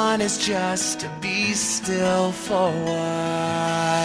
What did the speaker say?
want is just to be still for a while.